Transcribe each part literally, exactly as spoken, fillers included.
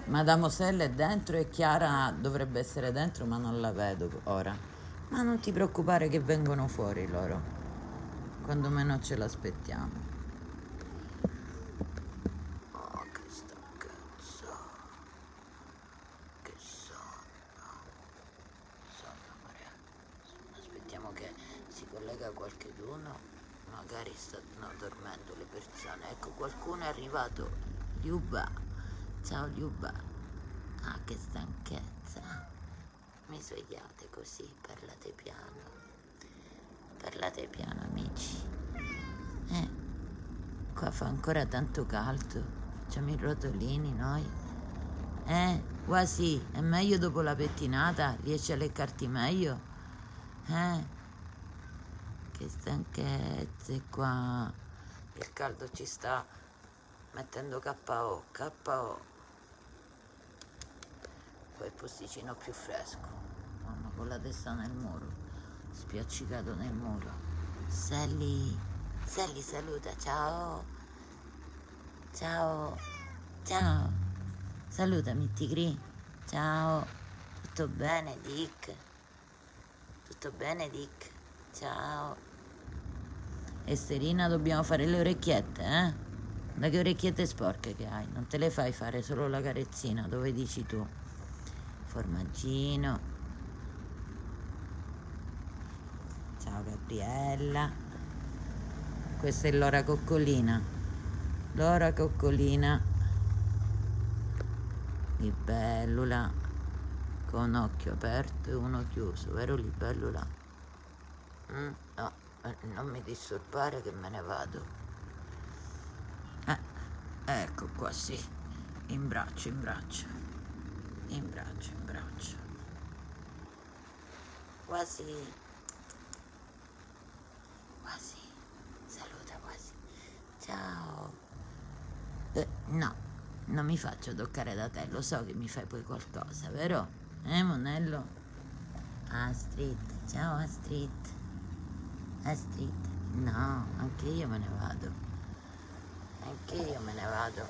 Mademoiselle è dentro e Chiara dovrebbe essere dentro, ma non la vedo ora. Ma non ti preoccupare che vengono fuori loro, quando meno ce l'aspettiamo. Oh, che stanchezza. Che sonno. Sonno, Maria. Aspettiamo che si collega qualcheduno. Magari stanno dormendo le persone. Ecco, qualcuno è arrivato. Liuba. Ciao Liuba. Ah, che stanchezza. Mi svegliate così, parlate piano. Parlate piano, amici. Eh, qua fa ancora tanto caldo. Facciamo i rotolini noi. Eh, quasi, è meglio dopo la pettinata? Riesci a leccarti meglio? Eh, che stanchezze qua. Il caldo ci sta mettendo K O, K O. Poi il posticino più fresco. Mamma, con la testa nel muro, spiaccicato nel muro. Sally, Sally saluta, ciao. Ciao, ciao. Salutami Tigri. Ciao. Tutto bene Dick? Tutto bene Dick? Ciao. Esterina, dobbiamo fare le orecchiette, eh? Da che orecchiette sporche che hai? Non te le fai fare solo la carezzina, dove dici tu? Formaggino. Ciao Gabriella. Questa è Lora Coccolina. Lora Coccolina. Libellula. Con occhio aperto e uno chiuso, vero Libellula? Mm, no, non mi disturbare che me ne vado. Eh, ecco qua, sì. In braccio, in braccio. In braccio, in braccio. Quasi. Quasi. Saluta quasi. Ciao. Eh, no, non mi faccio toccare da te, lo so che mi fai poi qualcosa, vero? Eh, Monello? Astrid, ciao Astrid. Astrid, no, anche io me ne vado. Anche io me ne vado.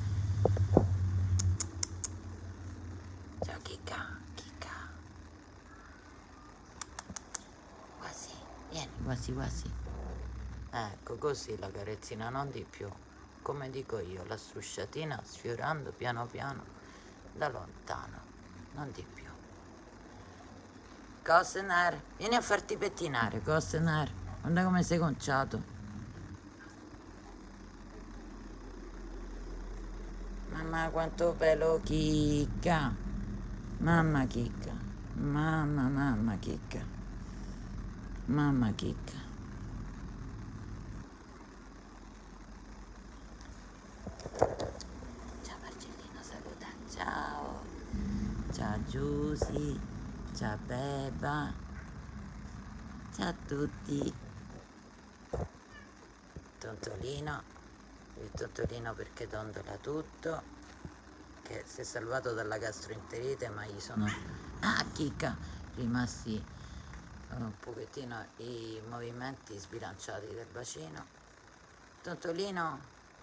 Ciao Chicca, Chicca. Quasi, vieni, quasi, quasi. Ecco, così la carezzina, non di più. Come dico io, la strusciatina sfiorando piano piano da lontano, non di più. Costner, vieni a farti pettinare, Costner. Guarda come sei conciato. Mamma quanto pelo Chicca. Mamma Chicca. Mamma, mamma Chicca. Mamma Chicca. Ciao Marcellino, saluta. Ciao. Ciao Giusy. Ciao Beba. Ciao a tutti. Tontolino. Il tontolino perché dondola tutto. Che si è salvato dalla gastroenterite, ma gli sono ah Chicca rimasti un pochettino i movimenti sbilanciati del bacino. Tontolino.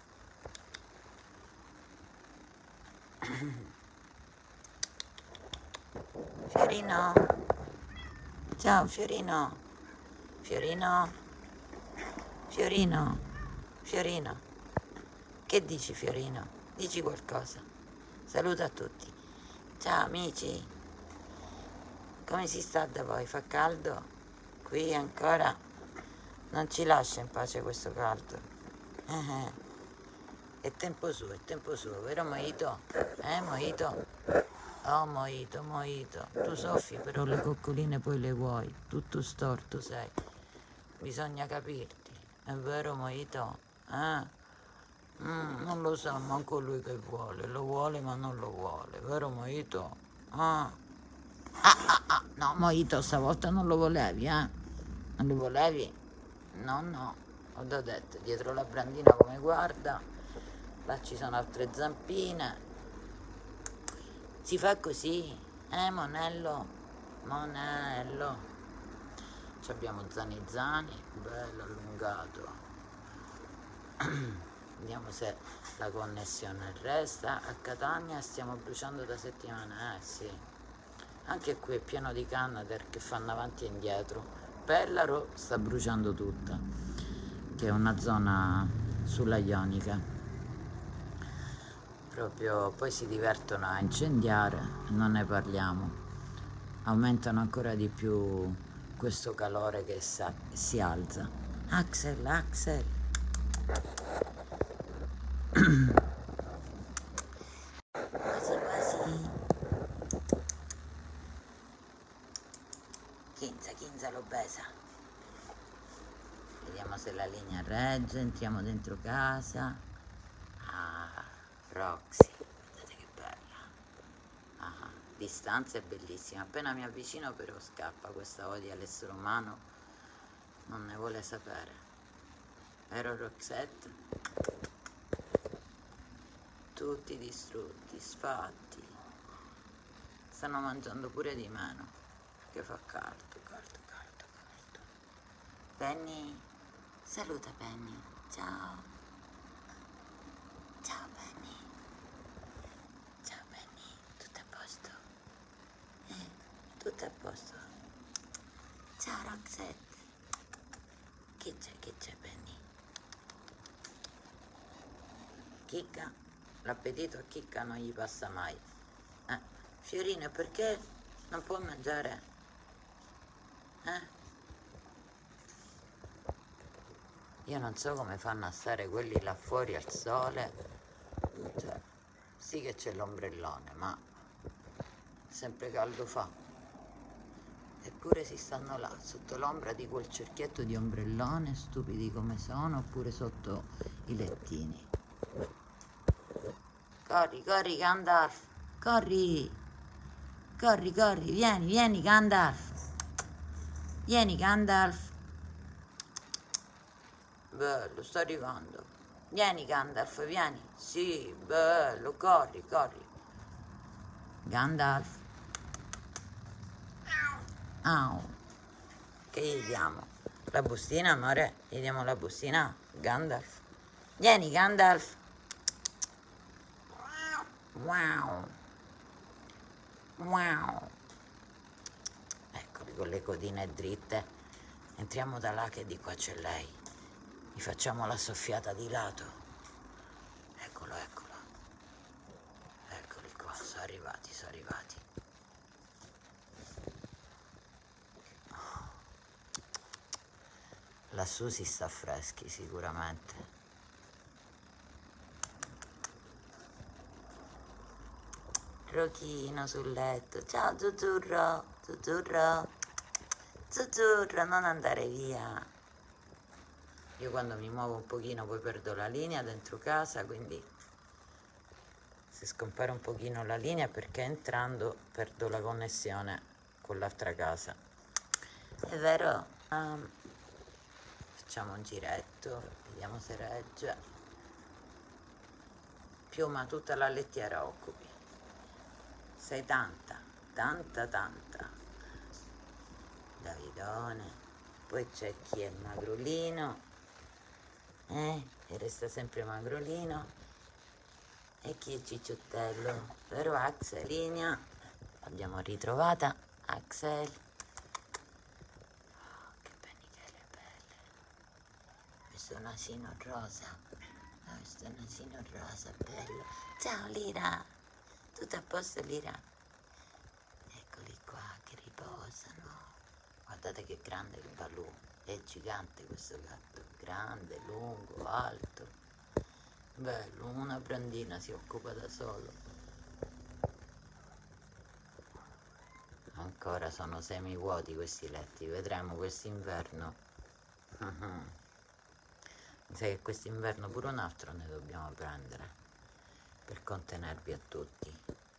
Fiorino. Ciao Fiorino. Fiorino. Fiorino. Fiorino. Che dici Fiorino? Dici qualcosa. Saluta a tutti. Ciao amici. Come si sta da voi? Fa caldo? Qui ancora non ci lascia in pace questo caldo. Eh, è tempo suo, è tempo suo, vero Mojito? Eh Mojito? Oh Mojito, Mojito. Tu soffi però le coccoline poi le vuoi. Tutto storto sei. Bisogna capirti. È vero Mojito? Eh? Mm, non lo sa manco lui che vuole. Lo vuole ma non lo vuole. Vero Mojito? Ah. Ah, ah, ah, no, Mojito, stavolta non lo volevi, eh? Non lo volevi? No, no, ho già detto, dietro la brandina come guarda, là ci sono altre zampine. Si fa così, eh, Monello? Monello. Ci abbiamo Zani Zani, bello allungato. Vediamo se la connessione resta. A Catania stiamo bruciando da settimane, eh sì. Anche qui è pieno di Canadair che fanno avanti e indietro. Pellaro sta bruciando tutta, che è una zona sulla Ionica. Proprio poi si divertono a incendiare, non ne parliamo. Aumentano ancora di più questo calore che sa- si alza. Axel, Axel. Quasi quasi. Chinza, Chinza l'obesa. Vediamo se la linea regge, entriamo dentro casa. Ah, Roxy, guardate che bella. Ah, distanza è bellissima. Appena mi avvicino però scappa, questa odia all'essere umano, non ne vuole sapere. Vero Roxette? Tutti distrutti, sfatti. Stanno mangiando pure di meno, che fa caldo, caldo, caldo, caldo. Penny, saluta Penny, ciao. Ciao Penny. Ciao Penny, tutto a posto? Eh, tutto a posto? Ciao Roxette. Che c'è, che c'è Penny? Chicca? L'appetito a Chicca non gli passa mai. Eh, Fiorina, perché non può mangiare? Eh? Io non so come fanno a stare quelli là fuori al sole. Cioè, sì che c'è l'ombrellone, ma sempre caldo fa. Eppure si stanno là, sotto l'ombra di quel cerchietto di ombrellone, stupidi come sono, oppure sotto i lettini. Corri, corri Gandalf, corri, corri, corri, vieni, vieni Gandalf, vieni Gandalf. Bello, sto arrivando. Vieni Gandalf, vieni. Sì, bello, corri, corri. Gandalf. Au. Che gli diamo? La bustina, amore? Gli diamo la bustina? Gandalf. Vieni Gandalf. Wow. Wow. Eccoli con le codine dritte. Entriamo da là che di qua c'è lei. Gli facciamo la soffiata di lato. Eccolo, eccolo. Eccoli qua, sono arrivati, sono arrivati. Lassù si sta freschi sicuramente. Rochino sul letto. Ciao Zuzzurro, Zuzzurro, Zuzzurro, non andare via. Io quando mi muovo un pochino poi perdo la linea dentro casa, quindi se scompare un pochino la linea perché entrando perdo la connessione con l'altra casa. È vero? Um, facciamo un giretto, vediamo se regge. Piuma tutta la lettiera occupi. Sei tanta, tanta, tanta. Davidone. Poi c'è chi è magrolino, eh? E resta sempre magrolino. E chi è cicciottello? Però Axelinea, l'abbiamo ritrovata. Axel. Oh, che pennichelle belle. Questo nasino rosa. Oh, questo nasino rosa bello. Ciao Lira. Tutto a posto Lira? Eccoli qua che riposano. Guardate che grande il Balù, è gigante questo gatto, grande, lungo, alto, bello, una brandina si occupa da solo. Ancora sono semi vuoti questi letti, vedremo quest'inverno. Uh-huh. Sai che quest'inverno pure un altro ne dobbiamo prendere per contenervi a tutti.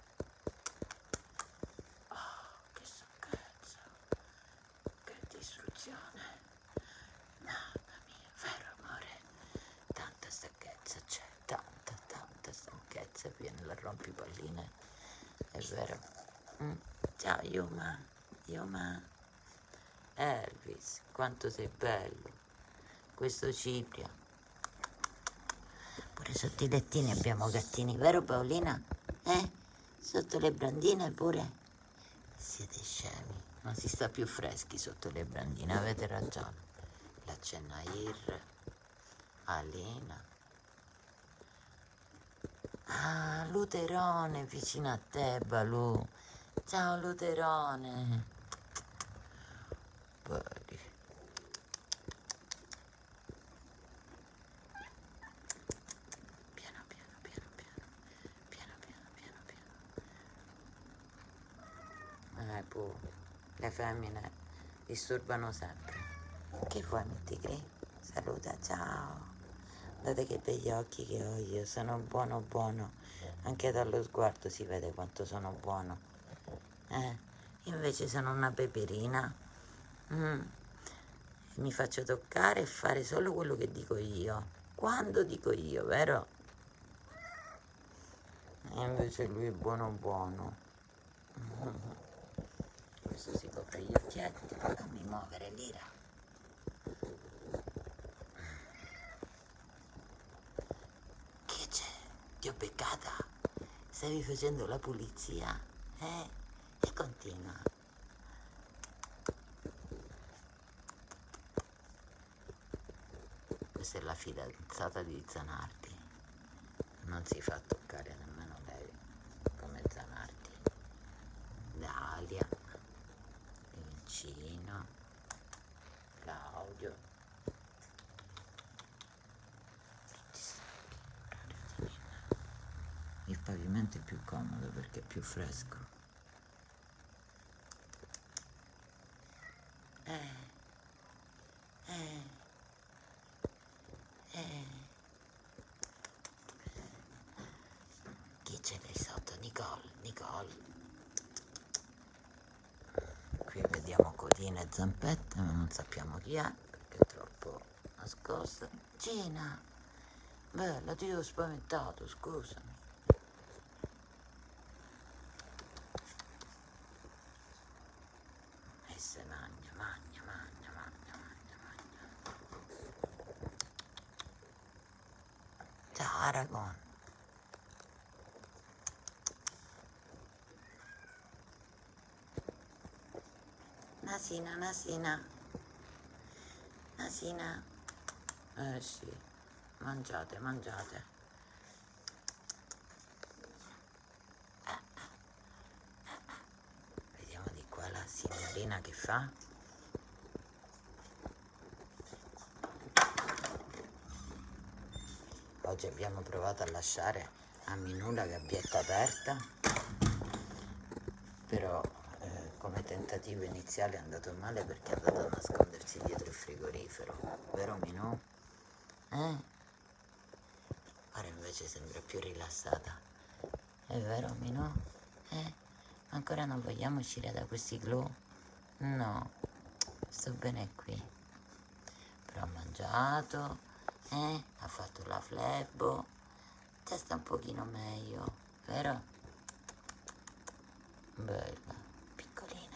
Viene la rompipalline, è vero. Mm. Ciao Yuma, Yuma. Elvis, quanto sei bello. Questo Cipria. Pure sotto i lettini abbiamo gattini, vero Paolina? Eh? Sotto le brandine pure? Siete scemi, non si sta più freschi sotto le brandine, avete ragione. La Cennair, Alina. Ah, Luterone vicino a te, Balù. Ciao Luterone. Buddy. Piano, piano, piano, piano. Piano, piano, piano, piano. Eh, puh, le femmine disturbano sempre. Che vuoi, Mittigri? Saluta, ciao. Guardate che begli occhi che ho io, sono buono buono. Anche dallo sguardo si vede quanto sono buono. Eh, invece sono una peperina. Mm. Mi faccio toccare e fare solo quello che dico io. Quando dico io, vero? E invece lui è buono buono. Mm. Questo si copre gli occhietti, fammi muovere l'ira. Che c'è? Ti ho beccata? Stavi facendo la pulizia? Eh? E continua. Questa è la fidanzata di Zanardi. Non si fa toccare nemmeno lei, come Zanardi. Dalia, Vincino, Claudio. Il pavimento è più comodo perché è più fresco. Eh, eh, eh. Chi c'è lì sotto? Nicole, Nicole. Qui vediamo codine e zampette, ma non sappiamo chi è perché è troppo nascosta. Gina, bella, ti ho spaventato, scusami. E se mangia, mangia, mangia, mangia, mangia, mangia. Ciao Aragon. Nasina, Nasina. Nasina. Eh sì, mangiate, mangiate. Vediamo di qua la signorina che fa. Oggi abbiamo provato a lasciare a Minù la gabbietta aperta, però eh, come tentativo iniziale è andato male perché è andato a nascondersi dietro il frigorifero, vero Minù? Eh? Ora invece sembra più rilassata, è vero Minù? Eh? Ancora non vogliamo uscire da questi glue? No, sto bene qui. Però ha mangiato, eh? Ha fatto la flebo, già sta un pochino meglio, vero? Bella, piccolina,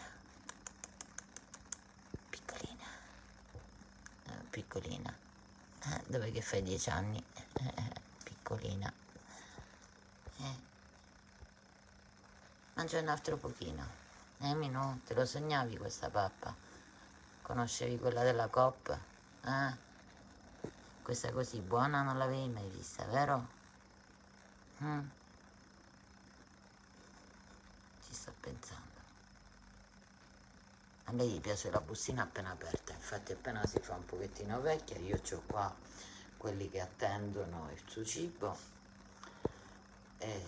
piccolina, eh, piccolina. Eh, dove che fai dieci anni? Eh, piccolina. Eh. Mangia un altro pochino. Eh, Minù, te lo sognavi questa pappa? Conoscevi quella della Coop? Eh? Questa così buona non l'avevi mai vista, vero? Mm. Ci sto pensando. A lei gli piace la bustina appena aperta, infatti appena si fa un pochettino vecchia, io ho qua quelli che attendono il suo cibo e,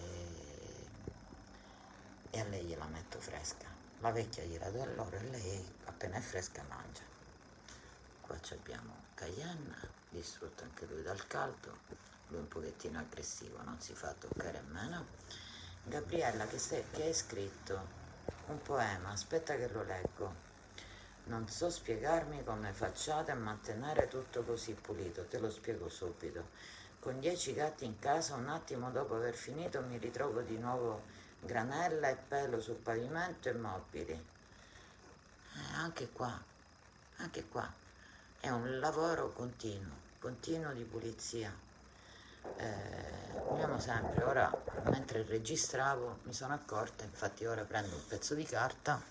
e a lei gliela metto fresca. La vecchia gliela do a loro e lei appena è fresca mangia. Qua abbiamo Cayenne, distrutto anche lui dal caldo, lui un pochettino aggressivo, non si fa toccare meno. Gabriella che, sei, che hai scritto un poema, aspetta che lo leggo. Non so spiegarmi come facciate a mantenere tutto così pulito, te lo spiego subito. Con dieci gatti in casa, un attimo dopo aver finito mi ritrovo di nuovo granella e pelo sul pavimento e mobili. Eh, anche qua, anche qua. È un lavoro continuo, continuo di pulizia. Eh, puliamo sempre. Ora, mentre registravo, mi sono accorta, infatti ora prendo un pezzo di carta,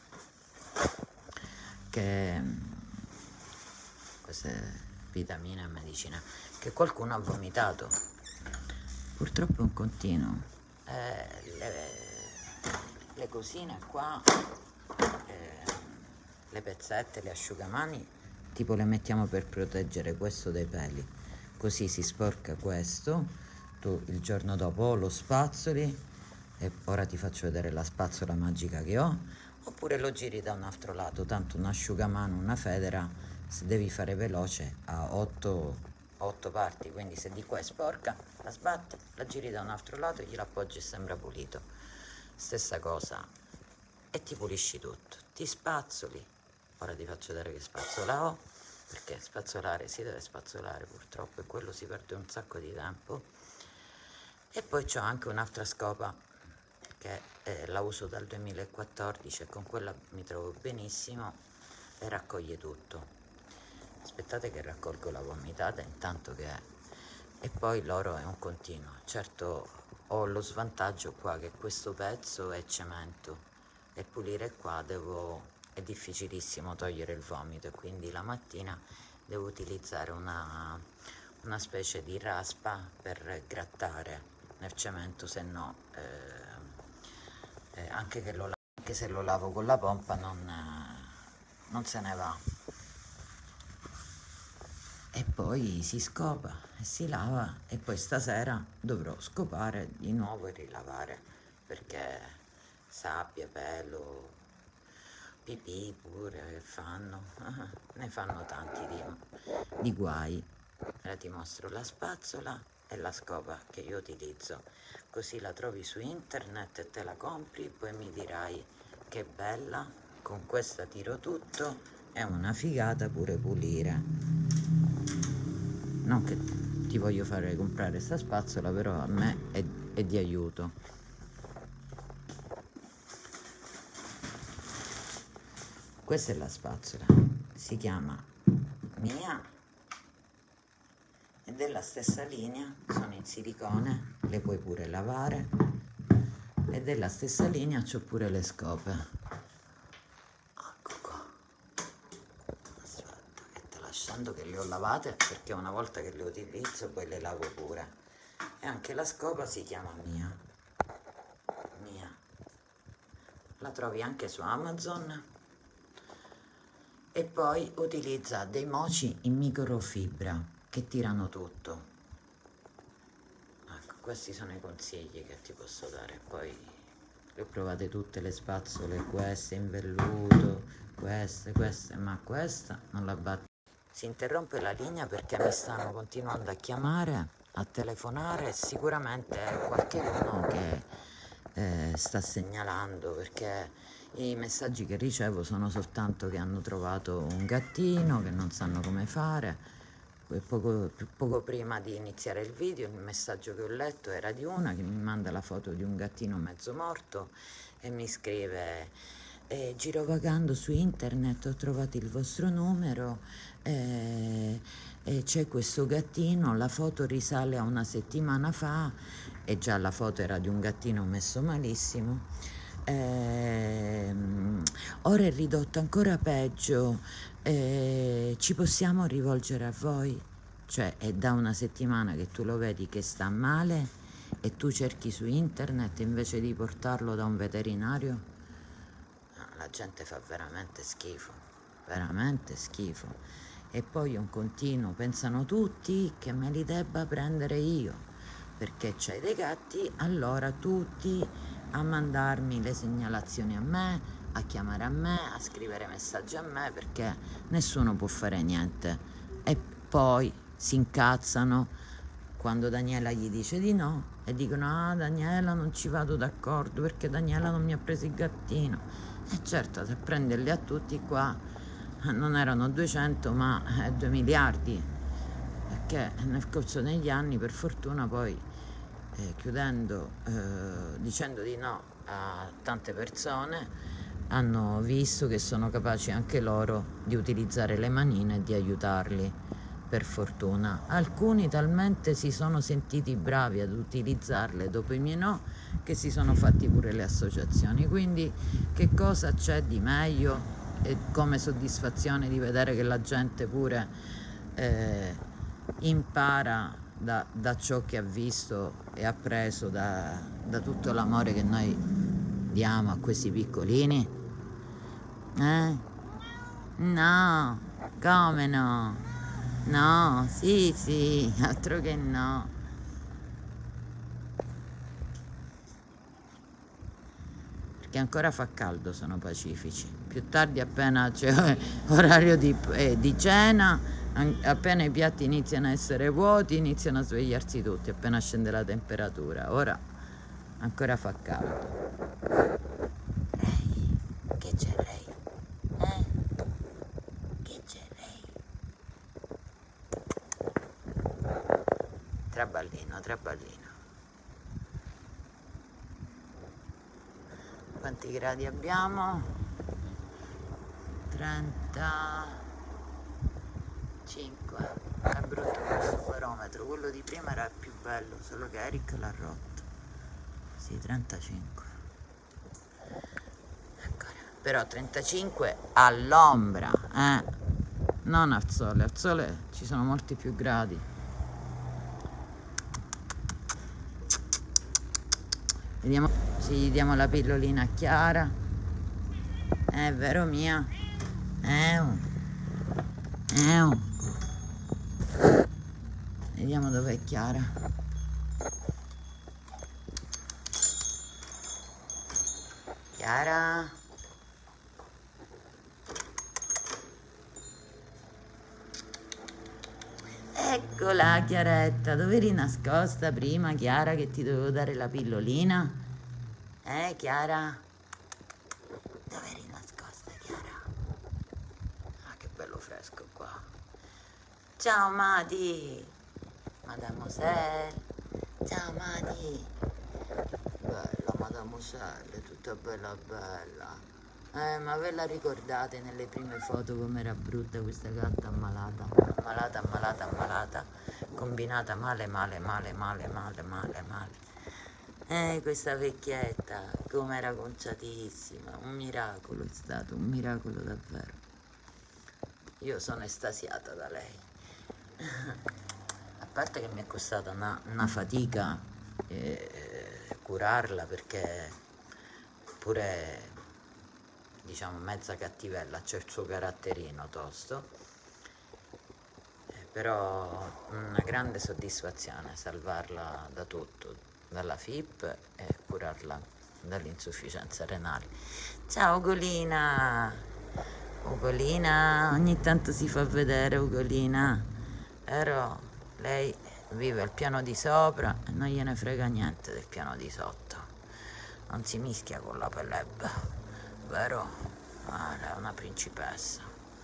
che queste vitamine e medicine, che qualcuno ha vomitato. Purtroppo è un continuo. Eh, le, le cosine qua, eh, le pezzette, le asciugamani, tipo le mettiamo per proteggere questo dai peli, così si sporca questo, tu il giorno dopo o lo spazzoli, e ora ti faccio vedere la spazzola magica che ho, oppure lo giri da un altro lato, tanto un asciugamano, una federa, se devi fare veloce, ha otto parti, quindi se di qua è sporca, la sbatti, la giri da un altro lato e gliela appoggi e sembra pulito. Stessa cosa, e ti pulisci tutto, ti spazzoli. Ora ti faccio vedere che spazzola ho, perché spazzolare si deve spazzolare purtroppo, e quello si perde un sacco di tempo. E poi c'ho anche un'altra scopa che eh, la uso dal duemilaquattordici e con quella mi trovo benissimo e raccoglie tutto. Aspettate che raccolgo la vomitata intanto che è. E poi l'oro è un continuo. Certo ho lo svantaggio qua che questo pezzo è cemento e pulire qua devo, è difficilissimo togliere il vomito, e quindi la mattina devo utilizzare una, una specie di raspa per grattare nel cemento, se no eh, eh, anche, che lo, anche se lo lavo con la pompa non, eh, non se ne va. E poi si scopa e si lava, e poi stasera dovrò scopare di nuovo e rilavare, perché sabbia, pelo, pipì pure fanno, ne fanno tanti di, di guai. Ora ti mostro la spazzola e la scopa che io utilizzo, così la trovi su internet e te la compri, poi mi dirai che bella, con questa tiro tutto, è una figata pure pulire. Non che ti voglio fare comprare sta spazzola, però a me è, è di aiuto. Questa è la spazzola, si chiama Mia, è della stessa linea, sono in silicone, le puoi pure lavare, e della stessa linea c'ho pure le scope. Lasciando che le ho lavate, perché una volta che le utilizzo poi le lavo pure. E anche la scopa si chiama Mia. Mia. La trovi anche su Amazon, e poi utilizza dei moci in microfibra che tirano tutto. Ecco, questi sono i consigli che ti posso dare. Poi le ho provate tutte le spazzole, queste in velluto, queste, queste, ma questa non la batto. Si interrompe la linea perché mi stanno continuando a chiamare, a telefonare, sicuramente è qualcuno che eh, sta segnalando, perché i messaggi che ricevo sono soltanto che hanno trovato un gattino, che non sanno come fare. Poco, poco prima di iniziare il video il messaggio che ho letto era di una che mi manda la foto di un gattino mezzo morto e mi scrive: eh, girovagando su internet ho trovato il vostro numero, eh, e c'è questo gattino, la foto risale a una settimana fa, e già la foto era di un gattino messo malissimo. Eh, ora è ridotto ancora peggio, eh, ci possiamo rivolgere a voi? Cioè è da una settimana che tu lo vedi che sta male e tu cerchi su internet invece di portarlo da un veterinario? No, la gente fa veramente schifo, veramente schifo. E poi un continuo, pensano tutti che me li debba prendere io, perché c'hai dei gatti, allora tutti a mandarmi le segnalazioni a me, a chiamare a me, a scrivere messaggi a me, perché nessuno può fare niente. E poi si incazzano quando Daniela gli dice di no e dicono: ah, Daniela, non ci vado d'accordo perché Daniela non mi ha preso il gattino. E certo, se prenderli a tutti qua non erano duecento ma due miliardi, perché nel corso degli anni, per fortuna, poi eh, chiudendo, eh, dicendo di no a tante persone, hanno visto che sono capaci anche loro di utilizzare le manine e di aiutarli. per fortuna. Alcuni talmente si sono sentiti bravi ad utilizzarle dopo i miei no, che si sono fatti pure le associazioni. Quindi che cosa c'è di meglio, e come soddisfazione, di vedere che la gente pure eh, impara da, da ciò che ha visto e ha preso da, da tutto l'amore che noi diamo a questi piccolini? Eh? No, come no? No, sì, sì, altro che no. Perché ancora fa caldo, sono pacifici. Più tardi, appena c'è orario di, eh, di cena, an- appena i piatti iniziano a essere vuoti, iniziano a svegliarsi tutti, appena scende la temperatura. Ora ancora fa caldo. Lei, che c'è lei? Eh? Che c'è lei? Traballino, traballino. Quanti gradi abbiamo? trentacinque. È brutto questo barometro, quello di prima era più bello, solo che Eric l'ha rotto. Sì, trentacinque. Ancora. Però trentacinque all'ombra, eh? Non al sole, al sole ci sono molti più gradi. Vediamo se gli diamo la pillolina a Chiara. È vero mia? Eh, eh. Vediamo dov'è Chiara. Chiara? Eccola Chiaretta, dove eri nascosta prima, Chiara, che ti dovevo dare la pillolina? Eh Chiara? Dove eri nascosta Chiara? Ah, che bello fresco qua. Ciao Madi! Mademoiselle! Ciao Madi! Bella Mademoiselle, tutta bella bella. Eh, ma ve la ricordate nelle prime foto com'era brutta questa gatta ammalata? Ammalata, ammalata, ammalata, combinata male, male, male, male, male, male, male. Eh, questa vecchietta, com'era conciatissima, un miracolo è stato, un miracolo davvero. Io sono estasiata da lei. A parte che mi è costata una, una fatica eh, curarla, perché pure, diciamo, mezza cattivella, c'è il suo caratterino tosto, eh, però una grande soddisfazione salvarla da tutto, dalla F I P e curarla dall'insufficienza renale. Ciao Ugolina! Ugolina, ogni tanto si fa vedere Ugolina, però lei vive al piano di sopra e non gliene frega niente del piano di sotto, non si mischia con la plebe, vero? Ah, è una principessa.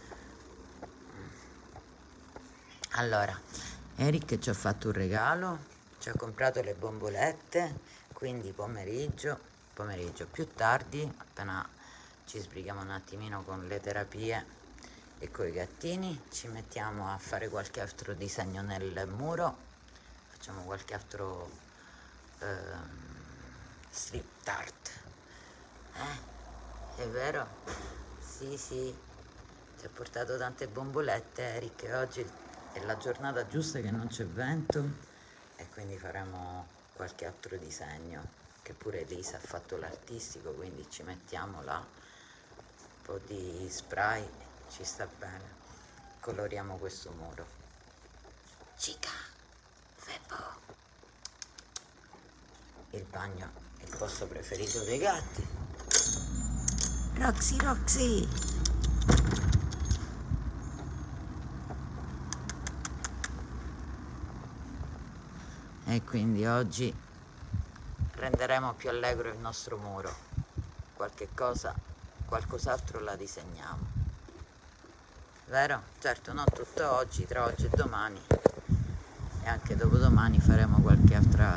Allora, Eric ci ha fatto un regalo, ci ha comprato le bombolette, quindi pomeriggio, pomeriggio più tardi, appena ci sbrighiamo un attimino con le terapie e coi gattini, ci mettiamo a fare qualche altro disegno nel muro, facciamo qualche altro ehm, street art. Eh? È vero? Sì, sì, ci ha portato tante bombolette Eric, e oggi è la giornata giusta che non c'è vento e quindi faremo qualche altro disegno, che pure Elisa ha fatto l'artistico, quindi ci mettiamo là un po' di spray, ci sta bene, coloriamo questo muro. Cica, Febbo. Il bagno è il posto preferito dei gatti. Roxy, Roxy. E quindi oggi renderemo più allegro il nostro muro, qualche cosa, qualcos'altro la disegniamo, vero? Certo, non tutto oggi, tra oggi e domani, e anche dopodomani faremo qualche altra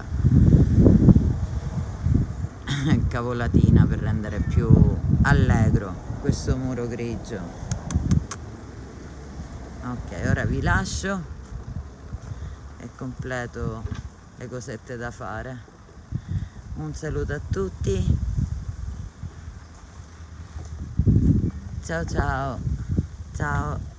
cavolatina per rendere più allegro questo muro grigio. Ok, ora vi lascio. e completo le cosette da fare. Un saluto a tutti, ciao ciao, ciao.